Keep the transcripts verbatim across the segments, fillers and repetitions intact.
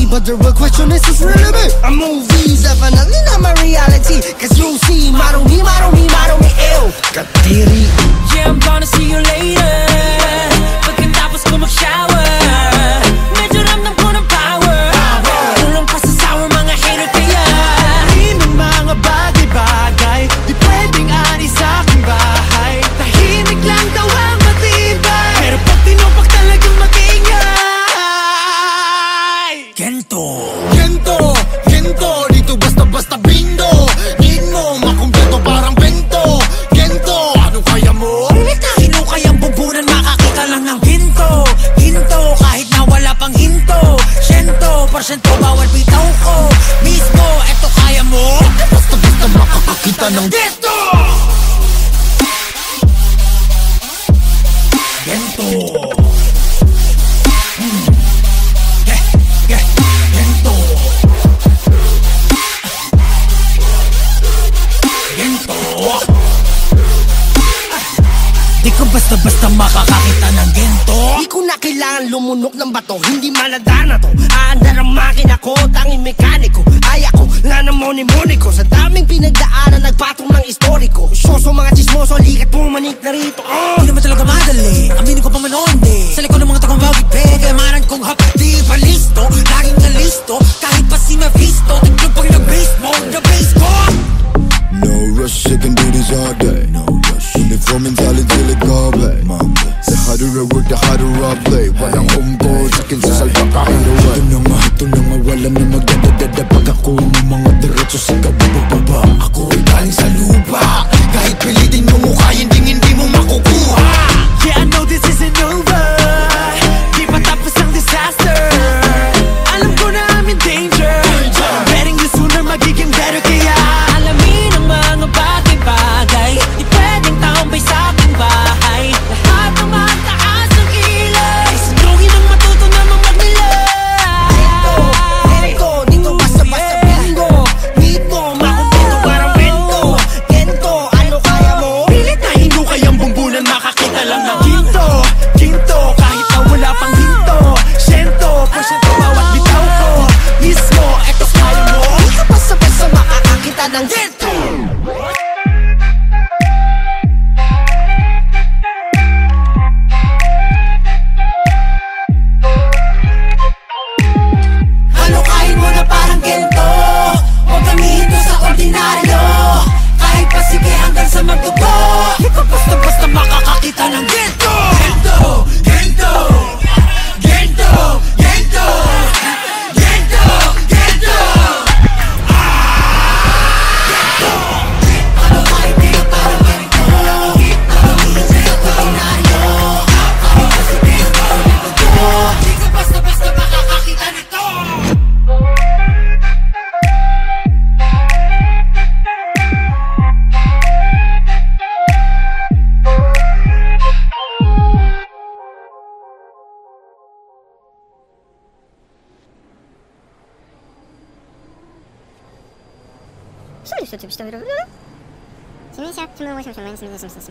but the real question is who's really me? A movie's definitely not my reality, cause you see, model me, model me, model me, ew. Katiri. Yeah, I'm gonna see you later. Pagkatapos ko mag-shower, medyo ramdam ko ng power. Tulong pa sa sour mga hater kaya di ng mga bagay-bagay di pwedeng ani sa aking bahay. Tahimik lang daw ang matibay, pero pag tinumpak talagang mag-ingay. Gento, Gento, Gento, dito basta-basta bindo. Need mo, makumpleto parang bento. Gento, ano kaya mo? sino kayang bumbunan makakita lang ng ginto? Ginto, kahit na wala pang hinto. Siyento, porsyento, bawal bitaw ko. Mismo, eto kaya mo? Basta-basta makakakita ng gento. Gento. Hmm. Yeah, yeah, gento. Gento. Di ko basta-basta makakakita ng gento. Di ko na kailangan lumunok ng bato, hindi malada na to. Aandar ang makina ko, tanging mekaniko. Ay ako, na namoni-moni ko. Sa daming pinagdaanan, nagpatong ng istoriko. Soso mga chismoso, likat pumanik na rito. uh. Di naman talaga madali, aminin ko pa man onde. Sa likod ng mga takong bagay, kaya maran kong hap. Di pa listo, laging na listo. Kahit pa si Mephisto, tignan pag nag-base mode, the base ko. No rush, I can do this all day. No rush. Uniform mentality till it go away. The harder I work, the harder I play. Walang umbo, sakin sa salba kahit away. Ito na nga, ito na nga, wala na magdadadada. Pag ako ng mga diretso, sigaw bababa. Ako ay galing sa lupa, kahit pilitin mo mukha, hindi hindi mo makukuha. Yeah, I know this isn't over. Di pa tapos ang disaster. Alam ko na I'm in danger. Betting you sooner magiging better kaya Alamin ang mga bagay-bagay, di pwedeng tambay sa aking bahay. Lahat ng mataas ang kilay, sunugin ang matuto namang magnilay. Gento, dito basta-basta bingo. Need mo, makumpleto parang bento. Gento, ano kaya mo? pilit na hino kayang bumbunan makakita lang ng ginto. Ginto, kahit na wala pang hinto. Siyento, porsyento bawat bitaw ko. Mismo, eto kaya mo? Di ka basta-basta makakakita ng gento. Ano kain mo na parang gento? Huwag gamihin to sa ordinaryo. Kahit pa sige hanggang sa magdugo. Di ka basta-basta makakakita ng gento. Gento, gento, gento, gento, gento, gento. Ano kain mo na parang gento? Huwag gamihin to sa ordinaryo. Kahit pa sige hanggang sa magdugo. Di ka basta-basta makakakita nito. Что ли, что ты что ли? семьдесят, восемьдесят, семьдесят, семьдесят, семьдесят.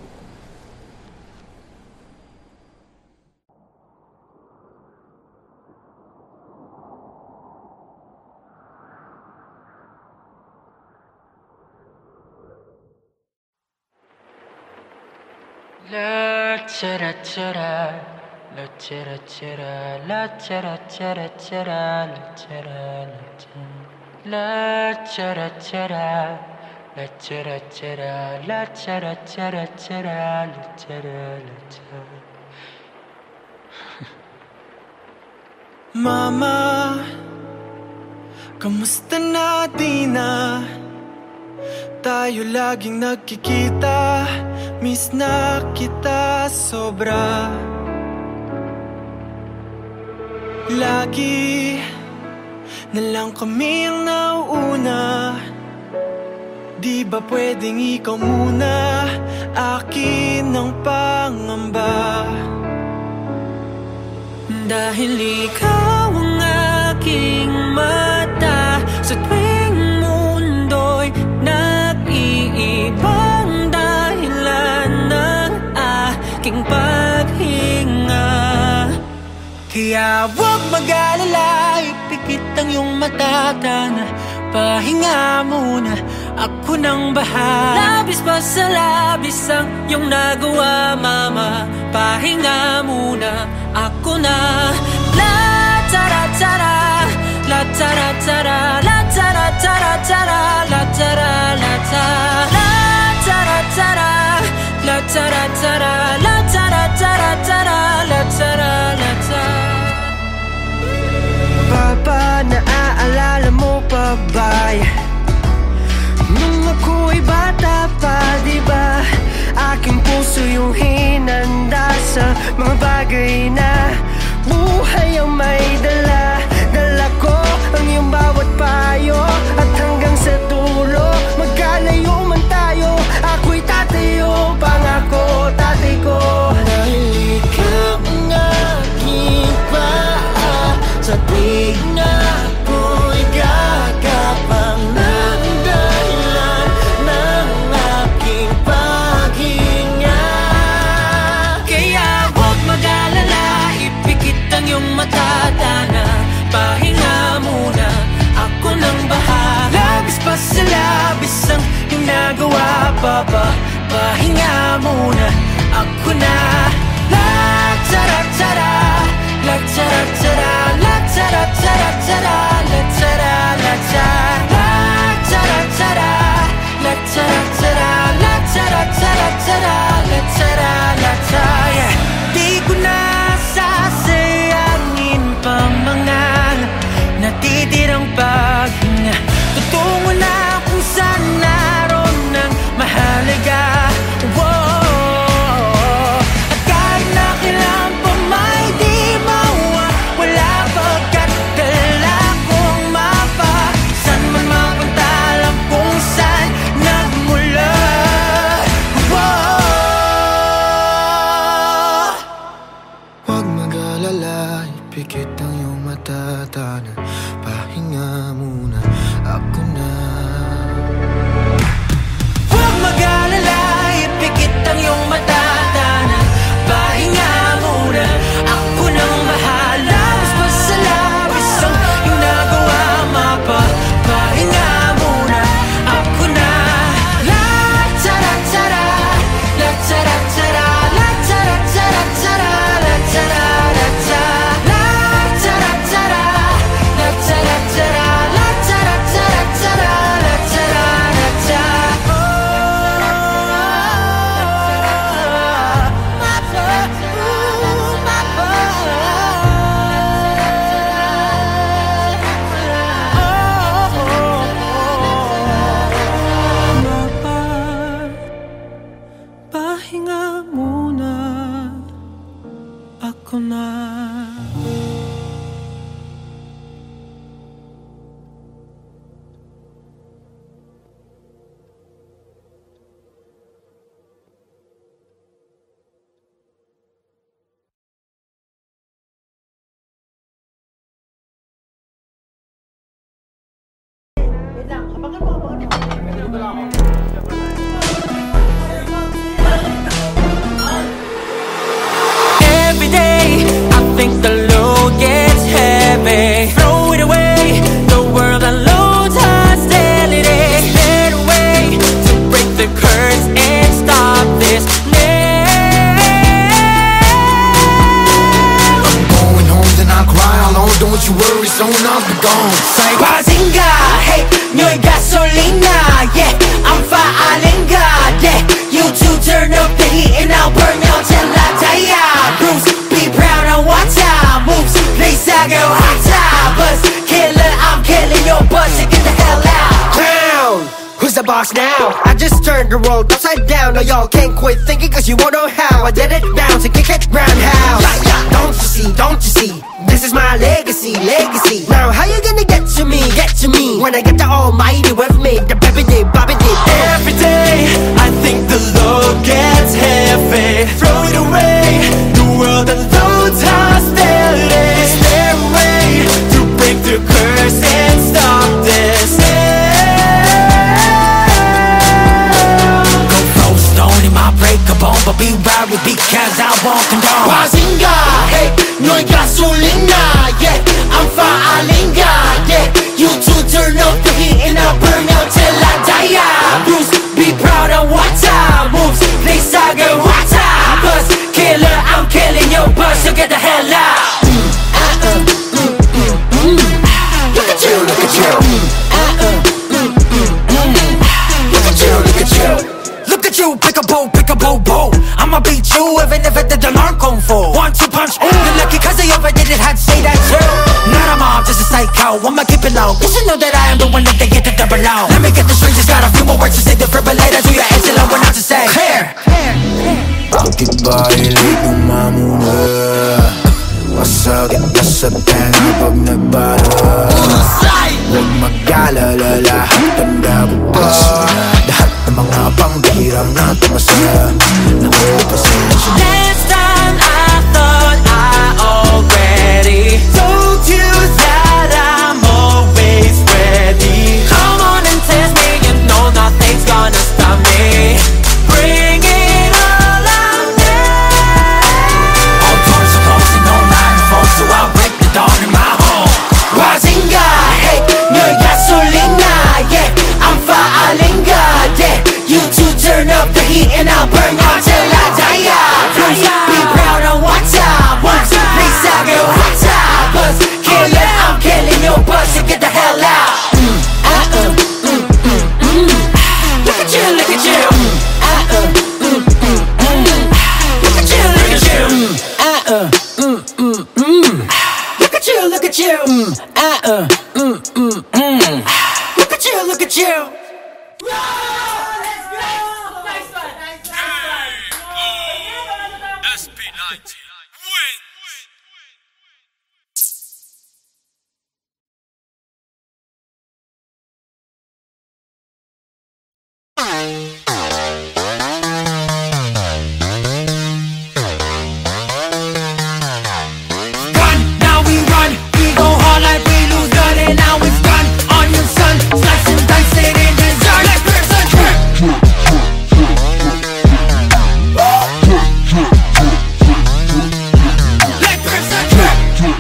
La chera chera, la chera chera, la chera chera chera, la chera la chera. La chera chera, la chera chera, la chera chera chera, la chera la chera. Mama, kamusta na di na? Tayo laging nagkikita, miss na kita sobra. Lagi na lang kami ang nauuna. Di ba pwedeng ikaw muna, akin ang pangamba? Dahil ikaw ang aking mata, sa tuwing mundo'y nag-iibang dahilan ng aking paghinga. Kaya huwag mag-alala, ang iyong matatana. Pahinga muna, ako nang bahala. Labis pa sa labis ang iyong nagawa, mama. Pahinga muna, ako na. La tara tara, la tara tara, la tara tara tara, la tara la tara, la tara tara, la tara tara, la tara tara tara, la tara la tara. Papa, naaalala mo pa ba nung ako'y bata pa, diba? Aking puso yung hinanda sa mga bagay na buhay ang may dala. Dala ko ang iyong bawat payo, at hanggang sa dulo magkalayo man tayo, ako'y tatayo, pangako tatay ko. Dahil ikaw ang aking paa, sa tuwing na ako'y gagapang ng dahilan ng aking paghinga. Kaya huwag mag-alala, ipikit ang iyong matatana. Pahinga muna, ako nang bahala. Labis pa sa labis ang iyong nagawa, papa. Pahinga muna, ako na. La tara tara, la tara tara, la tara tara tara, la tara la tara, la tara tara, la tara tara, la tara tara tara, la tara la tara. Di ko na sasayangin pa mga natitirang paghinga. Tutungo na kung saan naroon ng mahalaga. Whoa. At kahit na kailan pa may di mawawala, pagkat dala kong mapa, saan man mapunta alam kung saan nagmula. Whoa. Huwag mag-alala, ipikit ang iyong matatana. Pahinga muna, ako na. Huwag mag-alala, ipikit ang iyong matatana. Pahinga muna, ako nang bahala. Labis pa sa labis ang iyong nagawa, mapa. Pahinga muna, ako na. La tara tara, la tara tara, la tara tara tara, la tara la tara, la tara tara, la tara tara, la tara tara tara, la tara la tara. Pahinga muna, ako na. Every day I think the load gets heavy. Throw it away, the world unloads hostility. Is there a way to break the curse and stop this now? I'm going home, then I'll cry alone. Don't you worry, soon I'll be gone. Say, Bazinga, hey, 너의 gasolina, yeah, I'm faalinga, yeah. You two turn up the heat and I'll burn out till I die. Bruce, be proud of what time moves. Please I go hot time, buzz killer, I'm killing your buzz. So get the hell out. Down! Who's the boss now? I just turned the world upside down. No, y'all can't quit thinking cause you won't know how. I did it bounce and kick it roundhouse. Don't you see, don't you see? This is my legacy, legacy. Now how you gonna get to me, get to me when I get the almighty with me? The baby did, Bobby did. Every day I think the load gets heavy. Throw it away, the world unloads hostility. Is there a way to break the curse and stop this now? Go throw stone in my breakable, but be right with me cause I won't condone. Bazinga, hey, 너의 gasolina, yeah, I'm faalinga, yeah. go pick a bobo. I'ma beat you even if I didn't learn kung fu. One two punch, ooh, you're lucky cause they overdid it, had to say that too. Not a mom, just a psycho, I'ma keep it low. You should know that I am the one that they get to double low. Let me get the strings, just got a few more words to say. Defibrillator to your head till I went out to say clear. Bakit ba hilig umamuna? Masakit ka sa tenga pag nagbara. Huwag mag-alala, lahat tanda ko pa. Lahat ng mga pangbiram na tumasa nakapasensya. This time I thought I already told you that I'm always ready. Come on and test me, you know nothing's gonna stop me. Bring it all out now. All doors are closed and no line falls, so I'll break the dawn in my home. Wazinga, hey, 널 gasolina, yeah. I'm faalinga, yeah. You two turn up the heat and I'll burn out till I die, yeah. Please be proud of what I want. Please I get what I buzz. Kill it, I'm killing your buzz, so get the hell out. Mm, uh, uh, mm, mm, mm. Look at you, look at you. Mm, uh, uh, mm, mm, mm. Look at you, look at you. Mm, uh, uh, mm, mm, mm. Look at you, look at you. Mm, uh, uh, mm, mm, mm. Look at you, look at you. S P ninety wins. Run, now we run. We go hard like we lose none, and now it's done. On your son, slice and dice it in dessert. Let's grip some trip. Let's grip some trip.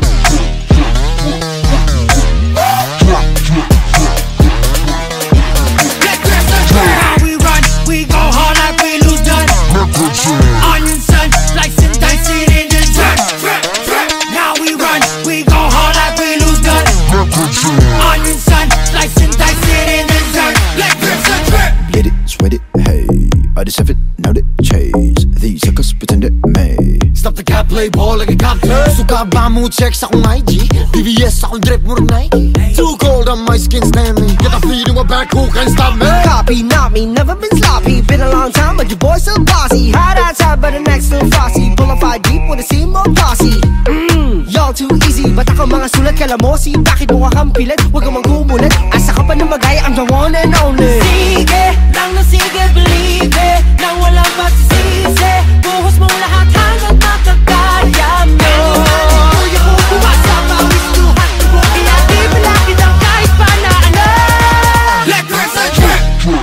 Let's grip some trip. Now we run, we go hard like we lose none. On your son, slice and dice it in dessert. Trip, trip. Now we run, we go hard like we lose none. On your son, slice and dice it in dessert. Let's grip some trip. Get it, sweat it, hey. I deserve it, now they chase. These suckers pretend it may. Stop the cap, play ball like a cocktail. Suka ba mo check sa akong I G? B V S akong drip mo rin Nike. Too cold on my skin, Stanley. Get a feeling we're back, who can stop me? Copy, not me, never been sloppy. Been a long time, but your boy still bossy. Hot outside, but the next still frosty. Pulling five deep with a C-more posse. Mmm, y'all too easy. Ba't ako mga sulat kalamosi? Bakit mo kang pilit? Huwag kang magkumulit. Asa ka pa na magaya, I'm the one and only. Sige, lang na sige, believe it. Nang walang pagsisisi, buhos mong lahat hanggang makakaya mo. Kuya ko, kumasa, pawis, luhat, tubo. Kaya di malapit ang kahit pa na ano. Let's grip some trip.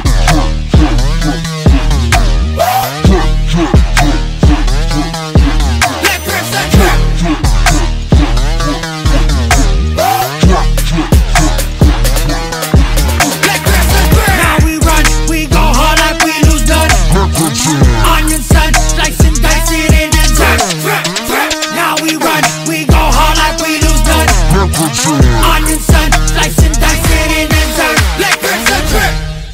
Let's grip some trip. Let's grip some trip. Now we run, we go hard like we lose none. Onion sun, slice and dice it in dessert. Trip, trip. Now we run, we go hard like we lose none. Onion sun, slice and dice it in dessert. Let's grip some trip.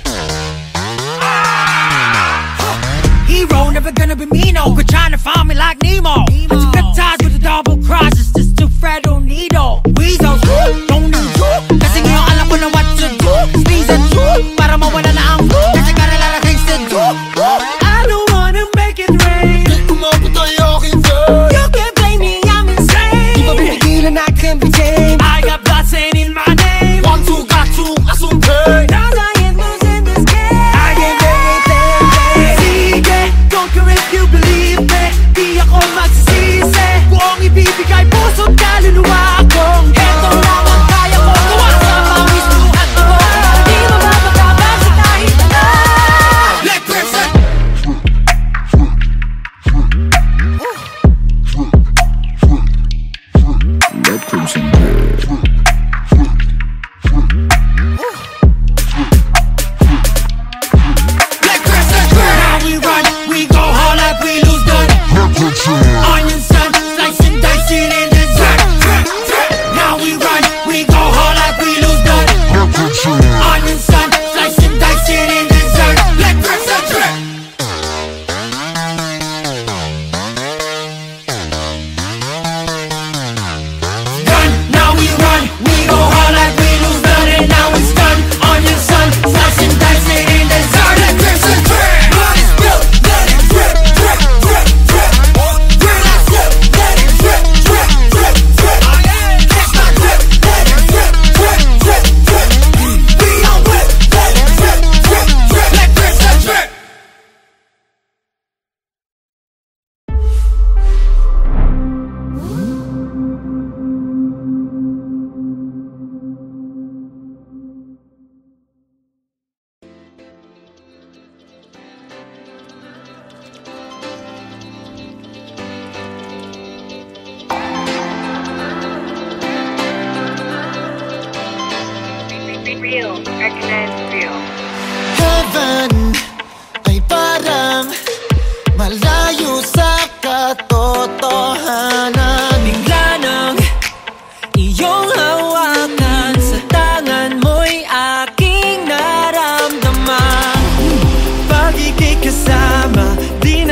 Hero, never gonna be me, no. Quit trying to find me like Nemo. I took the ties with the double crosses, just to Fred O'Nedo. Weasels, don't need you. Kasi ngayon alam ko na what to do. Sneeze at you, para mawala na ang flu. Kasi got a lot of things to do. I don't wanna make it rain. Di kumabot ay aking day. You can't blame me, I'm Di ba insane. pipigilan, I can't be tamed. I got blood stain in my name. One, two, got two, asumpe. Cause I ain't losing this game. I can bring it down. Sige, don't care if you believe me. Di ako magsisisi. Kung ibibigay puso't kaluluwa ko. Eto lang ang kaya ko. Gawa sa pawis, luhat ko. Di mababagabag sa kahit ano. Let's grip some. Let crimson bread. Let's grip some trip. Now we run, we go hard like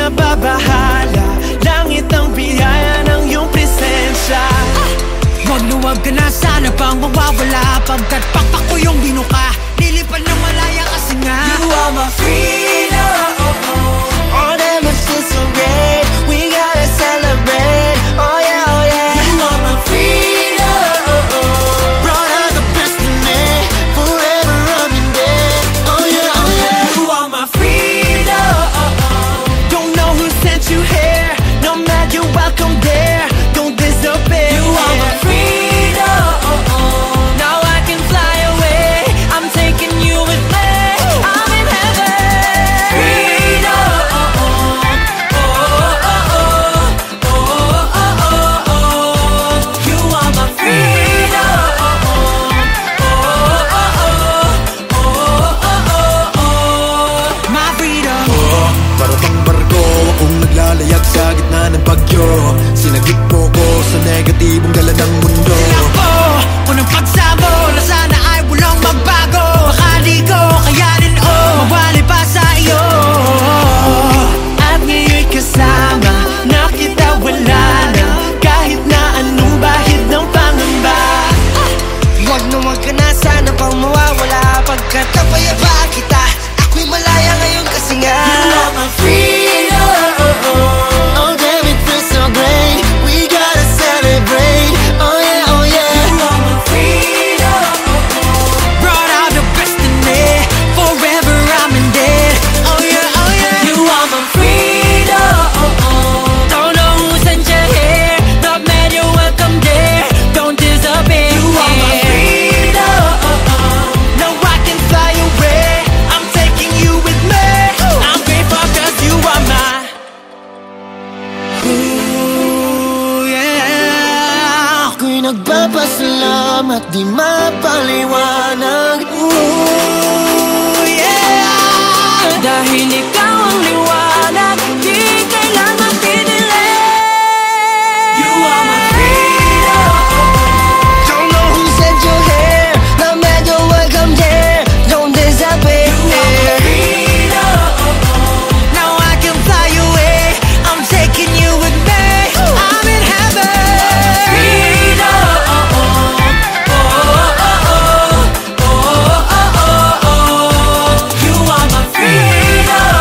nababahala. Langit ang biyaya ng iyong presensya. Huwag na huwag ka na sana pang mawawala, pagkat pakpak ko yung binuka. Lilipan ng malaya kasi nga you are my freedom. All that much is so great, we gotta celebrate. Oh yeah, oh yeah. You are my freedom. Brought out the best in me, forever I'm in debt. Oh yeah, oh yeah. You are my freedom. Don't know who sent you here, no matter you're welcome there. Don't disappear. You are my freedom. Now I can fly away, I'm taking you with me. I'm in heaven. Freedom. You are my freedom. My freedom. Para bang barko, akong naglalayag sa gitna ng bagyo. Sinagip mo ko sa negatibong dala ng mundo. Tinakbo ko ng pagsamo na sana ay walang magbago. Baka di ko kayanin o mawali pa sa iyo. At ngayon'y kasama na kita, wala na kahit na anong bahid ng pangamba. Huwag na huwag ka na sana pang mawawala, pagkat kapayapaan kita. Ako'y malaya ngayon kasi nga You are my freedom. Oh damn, it feels so great, we gotta celebrate. Oh yeah, oh yeah. You are my freedom. Brought out the best in me, forever I'm in debt. Oh yeah, oh yeah. You are my freedom. Don't know who sent you here, not mad you're welcome there. Don't disappear. You are my freedom. Now I can fly away, I'm taking you with me. I'm grateful cause you are my. Ooh, yeah. Ako'y nagpapasalamat, di mapaliwanag. Ooh, yeah. Dahil ikaw ang liwanag, di kailangan pinilit. You are my freedom. Don't know who sent you here, no matter welcome there. Don't disappear. You are my freedom. Now I can fly away, I'm taking you with me. I'm in heaven. Freedom. You are my freedom.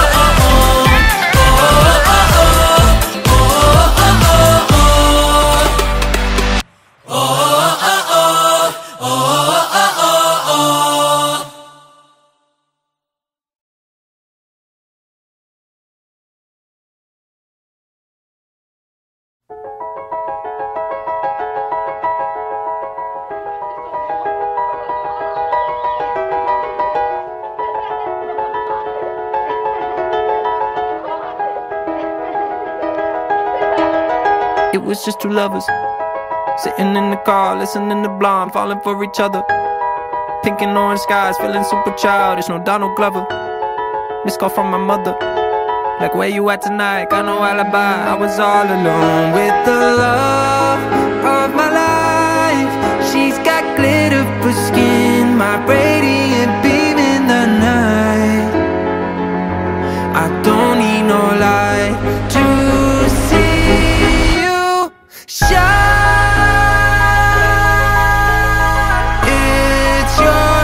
It was just two lovers sitting in the car, listening to Blonde, falling for each other. Pink and orange skies, feeling super childish. No Donald Glover. Missed call from my mother, like where you at tonight? Got no alibi. I was all alone with the love of my life. She's got glitter for skin, my radiant beam in the night. I don't need no light to see you shine. It's your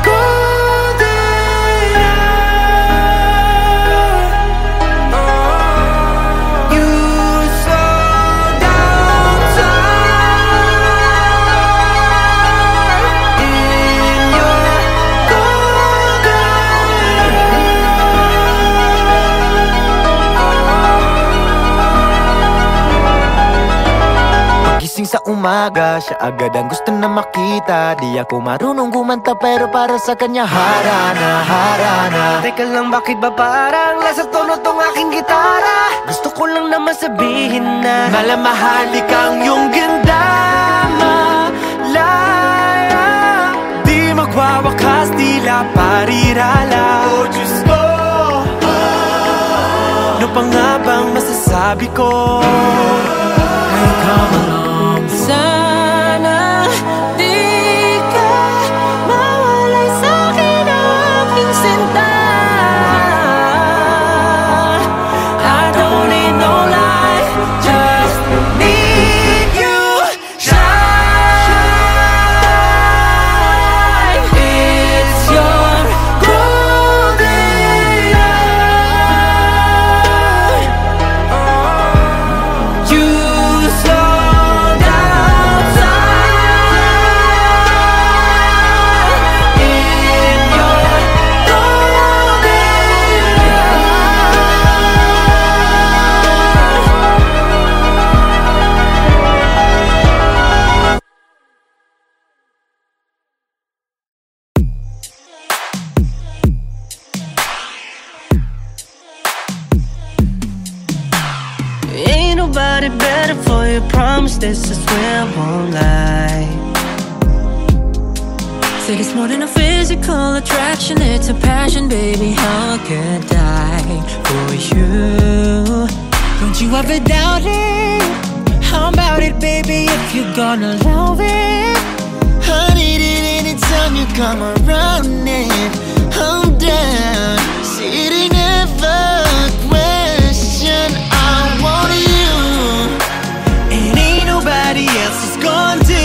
golden hour. Oh, you slow down time in your golden Pagising sa umaga, siya agad ang gusto na makita. Di ako marunong kumanta pero para sa kanya harana, harana. Teka lang, bakit ba parang nasa tono tong aking gitara? Gusto ko lang naman sabihin na Malamahali kang yung ganda, malaya. Di magwawakas, tila parirala. Oh Diyos ko, ano pa nga bang masasabi ko? Ay, come along. Sana di ka mawalay sa'kin ang aking sinta. I don't nobody better for you. Promise this, I swear I won't lie. Say it's more than a physical attraction, it's a passion, baby. How I could die for you. Don't you ever doubt it? How about it, baby, if you're gonna love it? I need it anytime you come around it. I'm down. See, it ain't never a question. I want you. And ain't nobody else is gonna do.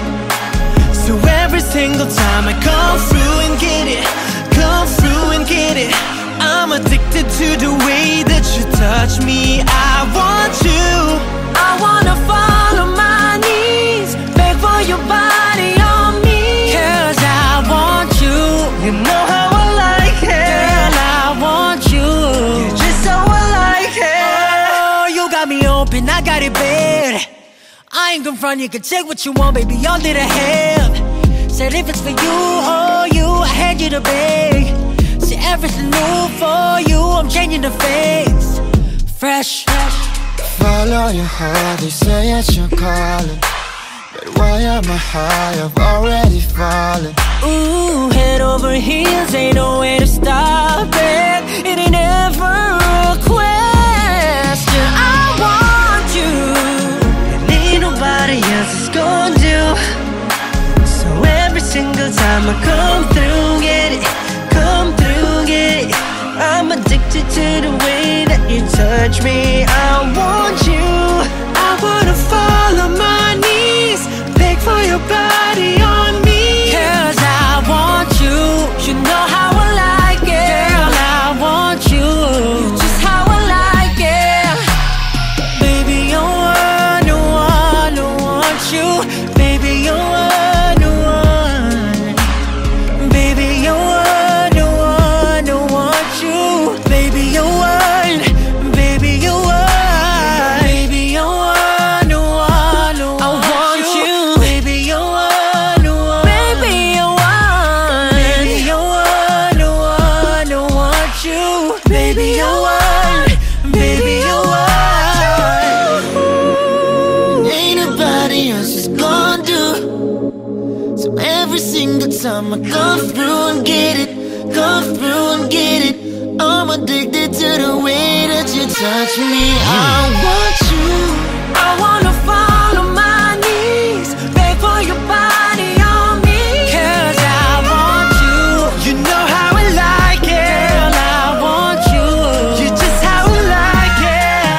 So every single time I come through and get it, come through and get it, I'm addicted to the way that you touch me. I want you. I wanna fall on my knees, beg for your body on me. Cause I want you. You know how I like it. Girl, I want you. You're just how I like it. Oh, you got me open, I got it bad. I ain't gon' front, you can take what you want, baby, all that I have. Said if it's for you, oh you, I had you to beg. See everything new for you, I'm changing the face. Fresh, fresh. Follow your heart, they say it's your calling. But why am I high? I've already fallen. Ooh, head over heels, ain't no way to stop it. It ain't ever a question. I want you, and ain't nobody else is gonna do. So every single time I come through, get it, come through, get it, I'm addicted to the way that you touch me. I want you. I wanna fall on my knees, beg for your body on me. Cause I want you. You know how I like it. Girl, I want you. You're just how I like it. Baby, you're one, one, I want you. Baby, you're one, one. Baby, you're one, one, I want you. Baby, you're one. Baby, you're one. Baby, you're one, one, I want you. Baby, you're one, one. Baby, you're one. Baby, you're one, one, I want you. Baby, you're one. Baby, you're one. Ain't nobody else is gonna do. So every single time I come through and get it, come through and get it, I'm addicted to the way that you touch me. I want you. I wanna fall on my knees, beg for your body on me. Cause I want you. You know how I like it. Girl, I want you. You're just how I like it.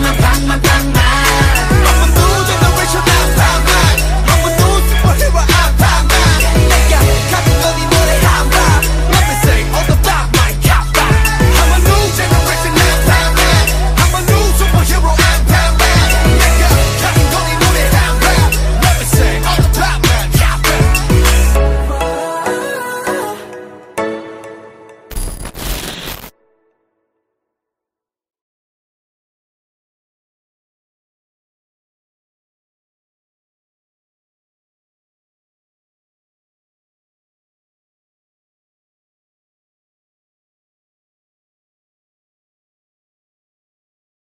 matang, matang,